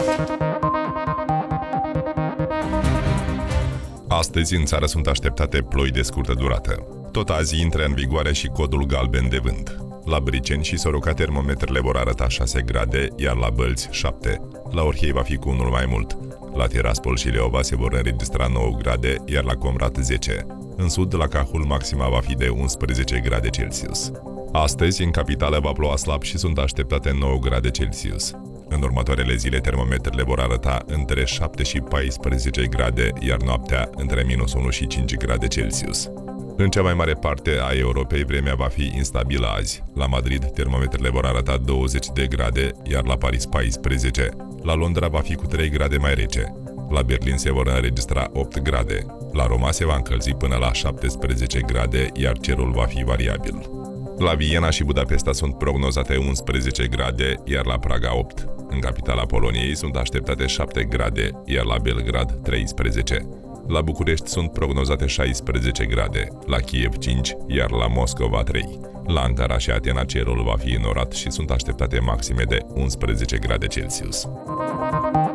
Astăzi în țară sunt așteptate ploi de scurtă durată. Tot azi intră în vigoare și codul galben de vânt. La Briceni și Soroca termometrele vor arăta 6 grade, iar la Bălți 7. La Orhei va fi cu unul mai mult. La Tiraspol și Leova se vor înregistra 9 grade, iar la Comrat 10. În sud, la Cahul, maxima va fi de 11 grade Celsius. Astăzi, în capitală va ploua slab și sunt așteptate 9 grade Celsius. În următoarele zile, termometrele vor arăta între 7 și 14 grade, iar noaptea între -1 și 5 grade Celsius. În cea mai mare parte a Europei, vremea va fi instabilă azi. La Madrid, termometrele vor arăta 20 de grade, iar la Paris 14. La Londra va fi cu 3 grade mai rece. La Berlin se vor înregistra 8 grade. La Roma se va încălzi până la 17 grade, iar cerul va fi variabil. La Viena și Budapesta sunt prognozate 11 grade, iar la Praga 8. În capitala Poloniei sunt așteptate 7 grade, iar la Belgrad 13. La București sunt prognozate 16 grade, la Kiev 5, iar la Moscova 3. La Ankara și Atena cerul va fi înorat și sunt așteptate maxime de 11 grade Celsius.